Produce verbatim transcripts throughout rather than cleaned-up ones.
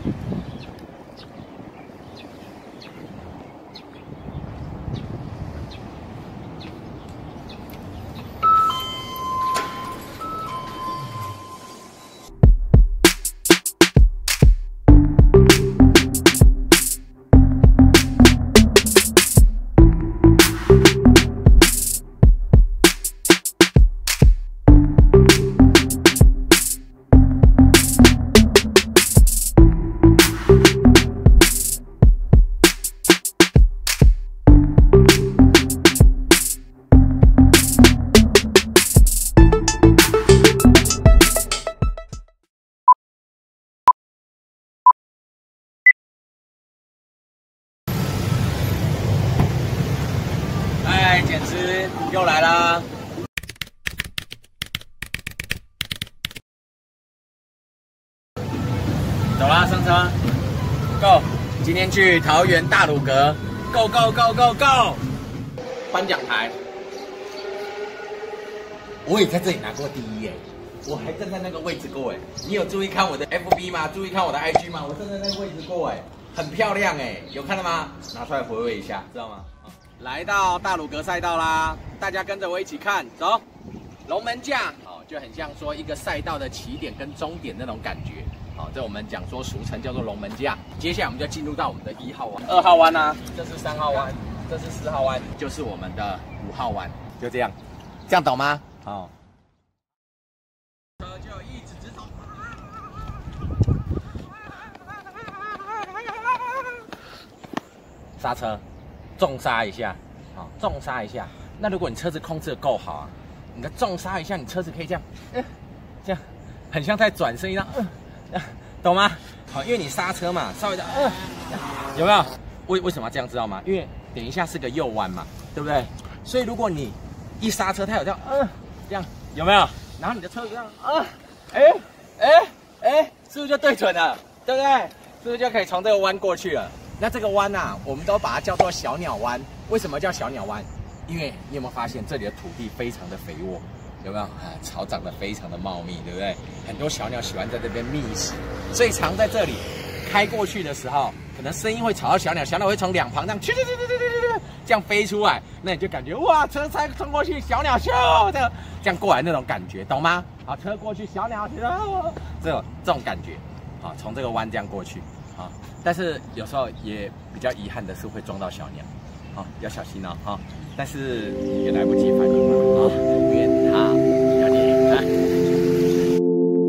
剪师又来啦！走啦，上车 ，Go！ 今天去桃园大鲁阁 ，Go Go Go Go Go！ 颁奖台，我也在这里拿过第一耶，我还站在那个位置过哎。你有注意看我的 F B 吗？注意看我的 I G 吗？我站在那个位置过哎，很漂亮哎，有看到吗？拿出来回味一下，知道吗？ 来到大鲁阁赛道啦，大家跟着我一起看，走，龙门架哦，就很像说一个赛道的起点跟终点那种感觉，好、哦，这我们讲说俗称叫做龙门架。接下来我们就进入到我们的一号弯、二号弯啊，这是三号弯，这是四号弯，就是我们的五号弯，就这样，这样懂吗？好、哦，车就一直直走。 刹车，重刹一下，好，重刹一下。那如果你车子控制的够好啊，你的重刹一下，你车子可以这样，呃、这样，很像在转身一样，呃、懂吗？好，因为你刹车嘛，稍微的，呃、有没有？为为什么要这样知道吗？因为等一下是个右弯嘛，对不对？所以如果你一刹车，它有这样，呃，这样有没有？然后你的车子这样，啊，哎哎哎，是不是就对准了？对不对？是不是就可以从这个弯过去了？ 那这个弯啊，我们都把它叫做小鸟弯。为什么叫小鸟弯？因为你有没有发现这里的土地非常的肥沃，有没有？啊，草长得非常的茂密，对不对？很多小鸟喜欢在这边觅食，所以常在这里开过去的时候，可能声音会吵到小鸟，小鸟会从两旁这样去去去去去去这样飞出来，那你就感觉哇，车才冲过去，小鸟咻这样这样过来那种感觉，懂吗？好，车过去，小鸟这种这种感觉，好，从这个弯这样过去。 啊，但是有时候也比较遗憾的是会撞到小鸟，啊，要小心哦，哈。但是也来不及反应了啊，因为它比较厉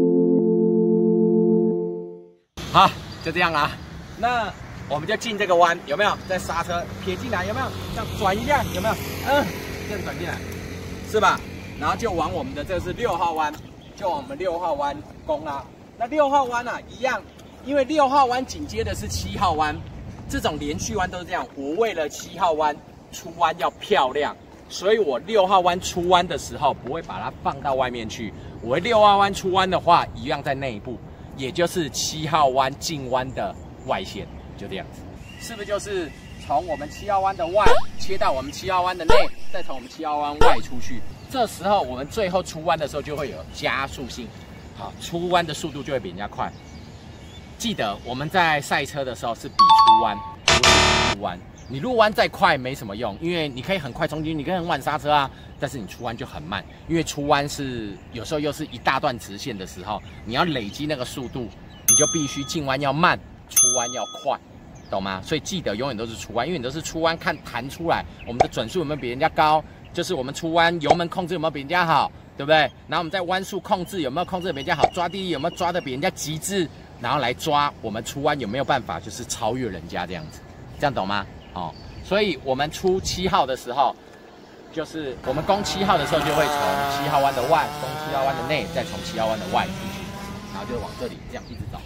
害。好，就这样啦。那我们就进这个弯，有没有？再刹车撇进来，有没有？这样转一下，有没有？嗯，这样转进来，是吧？然后就往我们的这是六号弯，就往我们六号弯攻啦。那六号弯啊，一样。 因为六号弯紧接的是七号弯，这种连续弯都是这样。我为了七号弯出弯要漂亮，所以我六号弯出弯的时候不会把它放到外面去。我会六号弯出弯的话，一样在内部，也就是七号弯进弯的外线，就这样子。是不是就是从我们七号弯的外切到我们七号弯的内，再从我们七号弯外出去？这时候我们最后出弯的时候就会有加速性，好，出弯的速度就会比人家快。 记得我们在赛车的时候是比出弯，不是入弯。你入弯再快没什么用，因为你可以很快冲进去，你可以很晚刹车啊。但是你出弯就很慢，因为出弯是有时候又是一大段直线的时候，你要累积那个速度，你就必须进弯要慢，出弯要快，懂吗？所以记得永远都是出弯，因为你都是出弯看弹出来，我们的转速有没有比人家高，就是我们出弯油门控制有没有比人家好，对不对？然后我们在弯速控制有没有控制得比人家好，抓地力有没有抓得比人家极致。 然后来抓我们出弯有没有办法，就是超越人家这样子，这样懂吗？哦，所以我们出七号的时候，就是我们攻七号的时候，就会从七号弯的外攻七号弯的内，再从七号弯的外出去，然后就往这里这样一直走。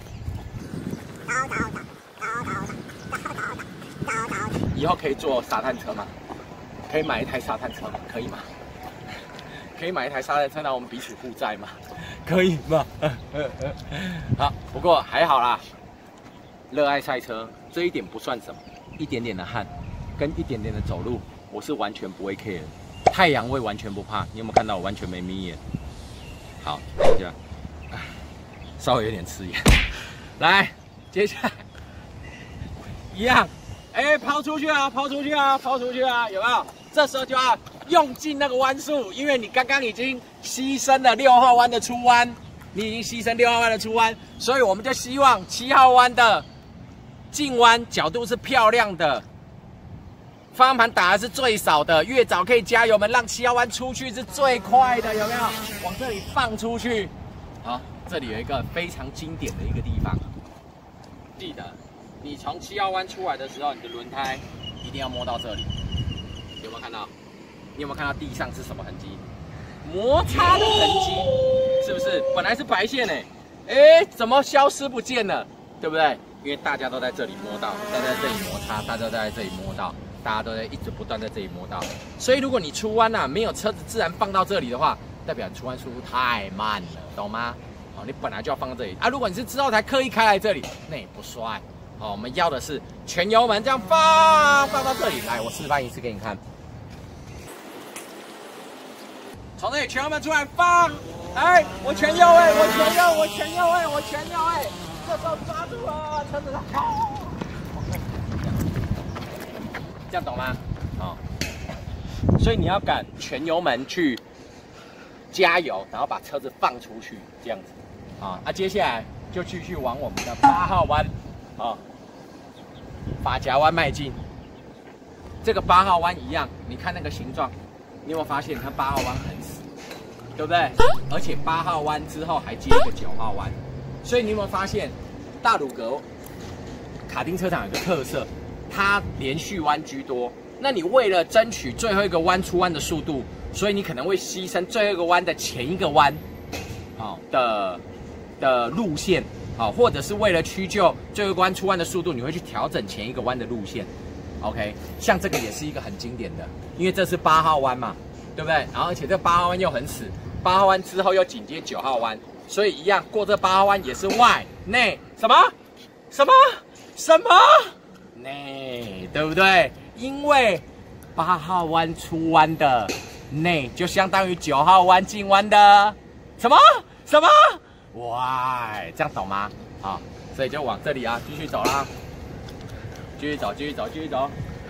以后可以坐沙滩车吗？可以买一台沙滩车吗？可以吗？可以买一台沙滩车，让我们彼此互载吗？ 可以吗？好，不过还好啦。热爱赛车这一点不算什么，一点点的汗，跟一点点的走路，我是完全不会 care 的。太阳我也完全不怕，你有没有看到我完全没眯眼？好，等一下，稍微有点刺眼。来， 接下来一样，哎，抛出去啊，抛出去啊，抛出去啊，有没有？这时候就要用尽那个弯数，因为你刚刚已经牺牲了六号弯的出弯，你已经牺牲六号弯的出弯，所以我们就希望七号弯的进弯角度是漂亮的，方向盘打的是最少的，越早可以加油门，让七号弯出去是最快的，有没有？往这里放出去。好，这里有一个非常经典的一个地方，记得你从七号弯出来的时候，你的轮胎一定要摸到这里，有没有看到？你有没有看到地上是什么痕迹？摩擦的痕迹，是不是？本来是白线哎，哎，怎么消失不见了？对不对？因为大家都在这里摸到，大家在这里摩擦，大家都在这里摸到，大家都在一直不断在这里摸到。所以如果你出弯啊，没有车子自然放到这里的话，代表你出弯速度太慢了，懂吗？好，你本来就要放到这里啊。如果你是之后才刻意开来这里，那也不帅。好，我们要的是全油门这样放放到这里来，我示范一次给你看。从这里全油门出来放，哎，我全右位，我全右，我全右位，我全右位，这时候抓住了，车子它，这样懂吗？好，所以你要敢全油门去加油，然后把车子放出去，这样子，啊，啊，接下来就继续往我们的八号弯，啊，发夹弯迈进。这个八号弯一样，你看那个形状。你有没有发现它八号弯很死，对不对？而且八号弯之后还接一个九号弯，所以你有没有发现大鲁阁卡丁车场有个特色，它连续弯居多。那你为了争取最后一个弯出弯的速度，所以你可能会牺牲最后一个弯的前一个弯，好的的路线，好，或者是为了屈就最后一个弯出弯的速度，你会去调整前一个弯的路线。OK， 像这个也是一个很经典的，因为这是八号弯嘛，对不对？然后而且这八号弯又很死，八号弯之后又紧接九号弯，所以一样过这八号弯也是外内什么什么什么内，对不对？因为八号弯出弯的内就相当于九号弯进弯的什么什么外，这样懂吗？好，所以就往这里啊，继续走啦。继续走，继续走，继续走。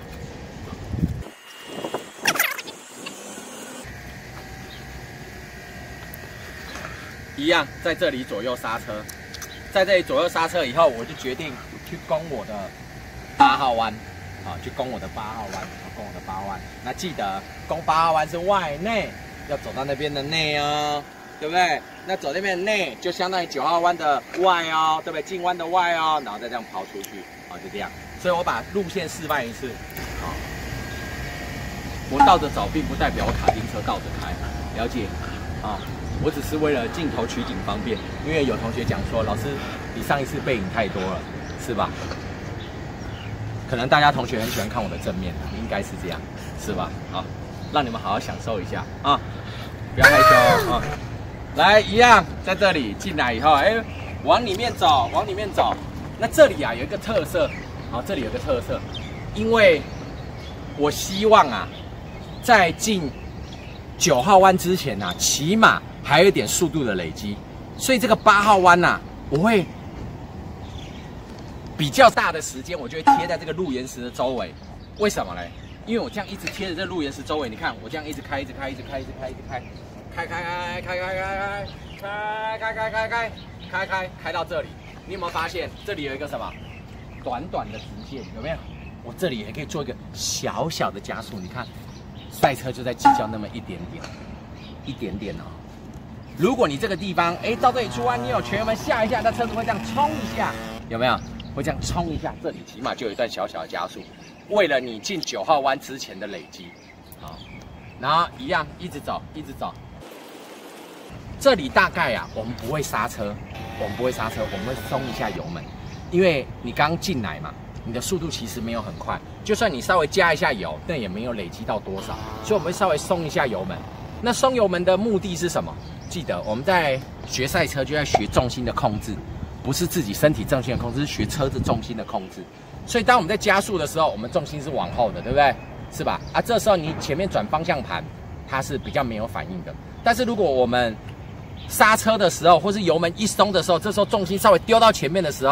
一样，在这里左右刹车，在这里左右刹车以后，我就决定去攻我的八号弯，好，去攻我的八号弯，攻我的八号弯。那记得攻八号弯是外内，要走到那边的内哦，对不对？那走那边的内就相当于九号弯的外哦，对不对？进弯的外哦，然后再这样跑出去，好，就这样。所以我把路线示范一次，好，我倒着走，并不代表我卡丁车倒着开，了解？啊，我只是为了镜头取景方便，因为有同学讲说，老师，你上一次背影太多了，是吧？可能大家同学很喜欢看我的正面，应该是这样，是吧？好，让你们好好享受一下啊，不要害羞啊。来，一样在这里进来以后，哎，往里面走，往里面走。那这里啊有一个特色。好，这里有个特色，因为我希望啊，在进九号弯之前啊，起码还有一点速度的累积，所以这个八号弯呐，我会比较大的时间，我就会贴在这个路岩石的周围。为什么嘞？因为我这样一直贴着这路岩石周围，你看我这样一直开，一直开，一直开，一直开，一直开，开开开开开开开开开开开开开开开到这里，你有没有发现这里有一个什么？短短的直线有没有？我这里也可以做一个小小的加速，你看，赛车就在计较那么一点点，一点点哦。如果你这个地方，哎，到这里出弯，你有全油门下一下，那车子会这样冲一下，有没有？会这样冲一下，这里起码就有一段小小的加速，为了你进九号弯之前的累积，好，然后一样一直走，一直走。这里大概啊，我们不会刹车，我们不会刹车，我们会松一下油门。因为你刚进来嘛，你的速度其实没有很快，就算你稍微加一下油，那也没有累积到多少，所以我们会稍微松一下油门。那松油门的目的是什么？记得我们在学赛车就在学重心的控制，不是自己身体重心的控制，是学车子重心的控制。所以当我们在加速的时候，我们重心是往后的，对不对？是吧？啊，这时候你前面转方向盘，它是比较没有反应的。但是如果我们刹车的时候，或是油门一松的时候，这时候重心稍微丢到前面的时候，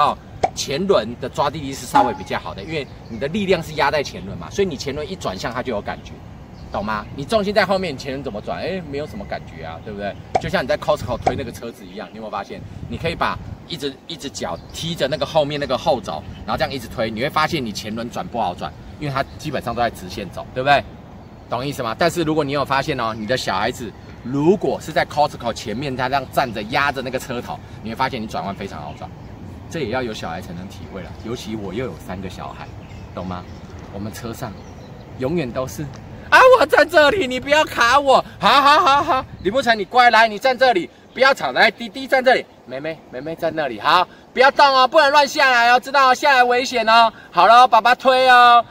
前轮的抓地力是稍微比较好的，因为你的力量是压在前轮嘛，所以你前轮一转向它就有感觉，懂吗？你重心在后面，你前轮怎么转？哎，没有什么感觉啊，对不对？就像你在 Costco 推那个车子一样，你有没有发现？你可以把一只一只脚踢着那个后面那个后轴，然后这样一直推，你会发现你前轮转不好转，因为它基本上都在直线走，对不对？懂意思吗？但是如果你有发现哦，你的小孩子如果是在 Costco 前面，他这样站着压着那个车头，你会发现你转弯非常好转。这也要有小孩才能体会了，尤其我又有三个小孩，懂吗？我们车上永远都是啊，我站这里，你不要卡我，好好好好，李慕辰你乖来，你站这里，不要吵，来，弟弟站这里，妹妹妹妹站那里，好，不要动哦，不能乱下来哦，知道哦，下来危险哦。好了，爸爸推哦，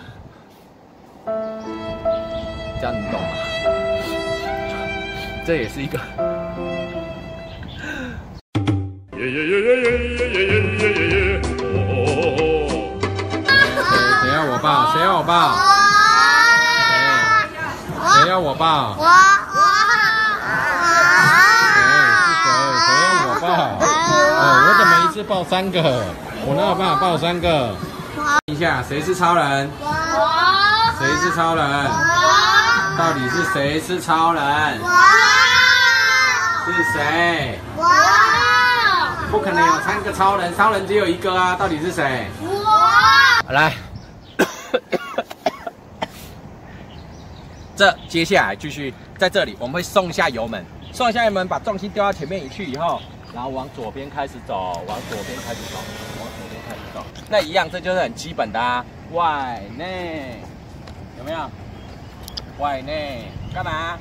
这样你懂吗？这也是一个。耶耶耶耶耶耶耶耶耶耶！哦，谁要我抱？谁要我抱？谁？谁要我抱？我我。谁是谁？谁要我抱？哦，我怎么一次抱三个？我哪有办法抱三个？一下，谁是超人？我。谁是超人？我。到底是谁是超人？我。是谁？我。不可能有三个超人，超人只有一个啊！到底是谁？我。来，这接下来继续在这里，我们会送一下油门，送一下油门，把重心丢到前面一去以后，然后往左边开始走，往左边开始走，往左边开始走。那一样，这就是很基本的啊，外内有没有？外内干嘛？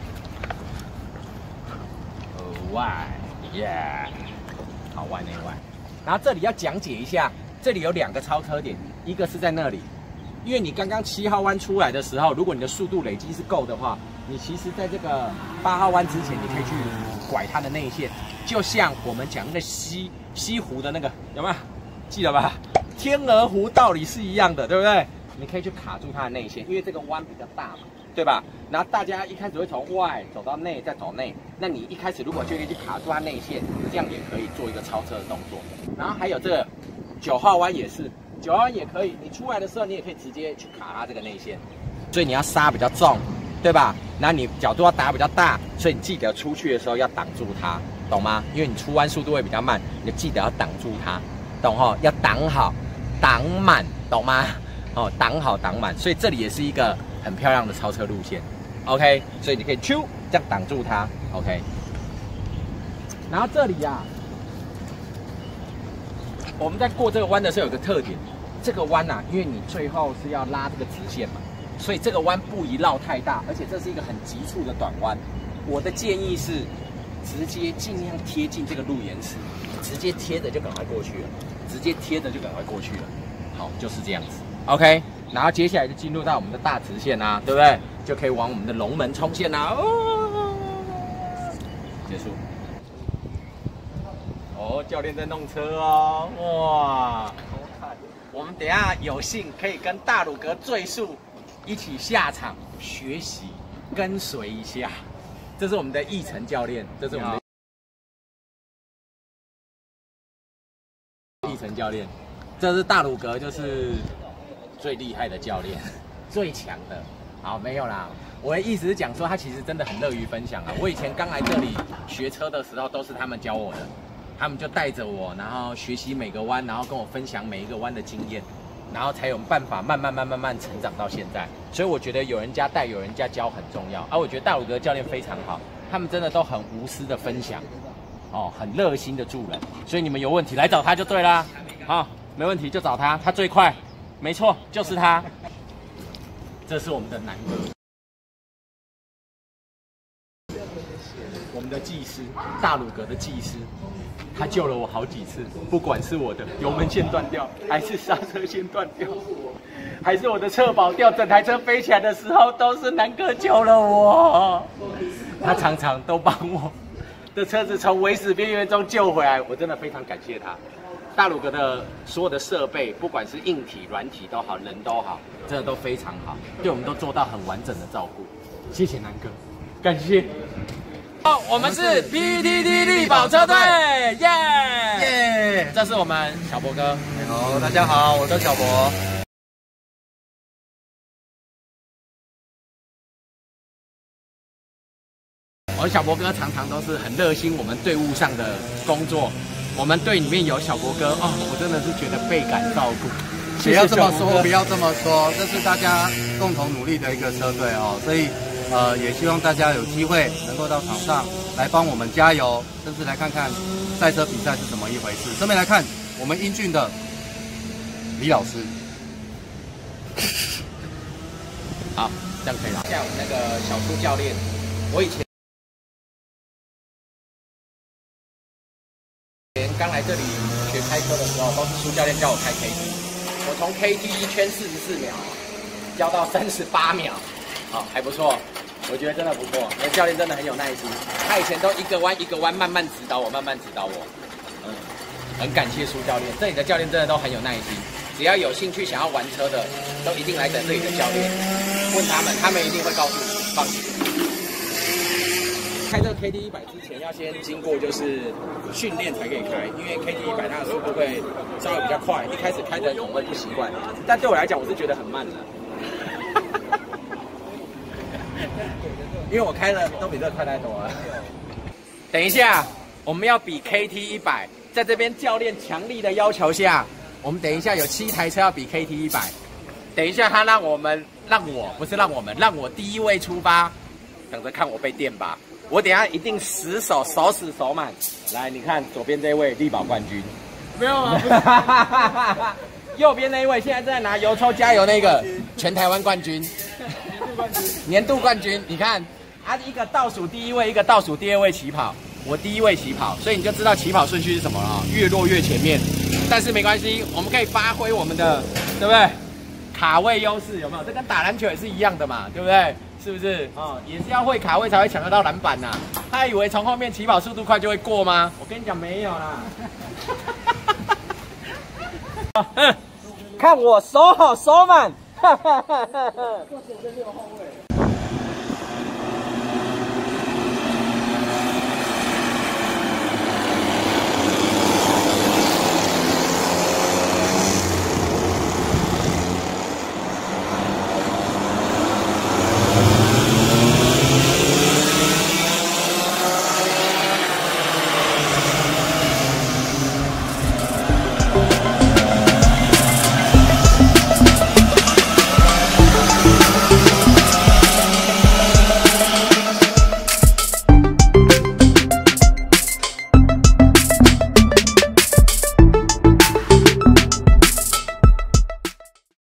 额外，耶。好，外内外，然后这里要讲解一下，这里有两个超车点，一个是在那里，因为你刚刚七号弯出来的时候，如果你的速度累积是够的话，你其实在这个八号弯之前，你可以去拐它的内线，就像我们讲那个西西湖的那个有没有？记得吧？天鹅湖道理是一样的，对不对？你可以去卡住它的内线，因为这个弯比较大嘛，对吧？然后大家一开始会从外走到内，再走内。那你一开始如果就可以去卡住它内线，这样也可以做一个超车的动作。然后还有这个九号弯也是，九号弯也可以，你出来的时候你也可以直接去卡它这个内线。所以你要刹比较重，对吧？然后你角度要打比较大，所以你记得出去的时候要挡住它，懂吗？因为你出弯速度会比较慢，你就记得要挡住它，懂吼？要挡好，挡满，懂吗？哦，挡好挡满，所以这里也是一个很漂亮的超车路线 ，OK， 所以你可以啾这样挡住它 ，OK。然后这里呀、啊，我们在过这个弯的时候有个特点，这个弯呐、啊，因为你最后是要拉这个直线嘛，所以这个弯不宜绕太大，而且这是一个很急促的短弯。我的建议是直接尽量贴近这个路沿石，直接贴着就赶快过去了，直接贴着就赶快过去了。好，就是这样子。OK， 然后接下来就进入到我们的大直线啦、啊，对不对？就可以往我们的龙门冲线啦、啊。哦，结束。哦，教练在弄车哦，哇！我们等一下有幸可以跟大鲁阁最速一起下场学习，跟随一下。这是我们的奕成教练，这是我们的奕成教练，这是大鲁阁，就是最厉害的教练，最强的。好，没有啦，我的意思是讲说，他其实真的很乐于分享啊。我以前刚来这里学车的时候，都是他们教我的，他们就带着我，然后学习每个弯，然后跟我分享每一个弯的经验，然后才有办法慢慢慢慢慢成长到现在。所以我觉得有人家带，有人家教很重要。啊，我觉得大鲁阁教练非常好，他们真的都很无私的分享，哦，很热心的助人。所以你们有问题来找他就对啦，好、哦，没问题就找他，他最快，没错，就是他。这是我们的南哥，我们的技师，大鲁阁的技师，他救了我好几次，不管是我的油门线断掉，还是刹车线断掉，还是我的侧保掉，整台车飞起来的时候，都是南哥救了我。他常常都帮我的车子从危死边缘中救回来，我真的非常感谢他。大鲁阁的所有的设备，不管是硬体、软体都好，人都好，真的都非常好，对我们都做到很完整的照顾。谢谢南哥，感谢。好，我们是 P T T 力宝车队，耶耶！ 耶，这是我们小博哥。 好，大家好，我是小博。 我们小博哥常常都是很热心我们队伍上的工作。我们队里面有小博哥哦，我真的是觉得倍感照顾。 不要这么说，不要这么说，这是大家共同努力的一个车队哦，所以呃也希望大家有机会能够到场上来帮我们加油，甚至来看看赛车比赛是怎么一回事。顺便来看我们英俊的李老师。 好，这样可以了。像我们那个小苏教练，我以前。刚来这里学开车的时候，都是苏教练教我开 K T， 我从 K T 一圈四十四秒教到三十八秒，好、哦，还不错，我觉得真的不错。那教练真的很有耐心，他以前都一个弯一个弯慢慢指导我，慢慢指导我，嗯，很感谢苏教练，这里的教练真的都很有耐心，只要有兴趣想要玩车的，都一定来等这里的教练，问他们，他们一定会告诉你，放心。开这个 K T 一百之前，要先经过就是训练才可以开，因为 K T 一百它的速度会稍微比较快，一开始开的可能会不习惯，但对我来讲，我是觉得很慢的，因为我开的都比这快太多了。等一下，我们要比 K T 一百，在这边教练强力的要求下，我们等一下有七台车要比 K T 一百，等一下他让我们，让我不是让我们，让我第一位出发，等着看我被电吧。我等一下一定死守，手死手满。来，你看左边这位力宝冠军， 没有啊， 右边那一位现在正在拿油抽加油那个全台湾冠军， 年度冠军， 年度冠军。你看，啊，一个倒数第一位，一个倒数第二位起跑，我第一位起跑，所以你就知道起跑顺序是什么了，越落越前面。但是没关系，我们可以发挥我们的，对不对？卡位优势有没有？这跟打篮球也是一样的嘛，对不对？是不是啊、哦？也是要会卡位才会抢得到篮板呐、啊。他以为从后面起跑速度快就会过吗？我跟你讲没有啦。看我手好手满。做前六后卫。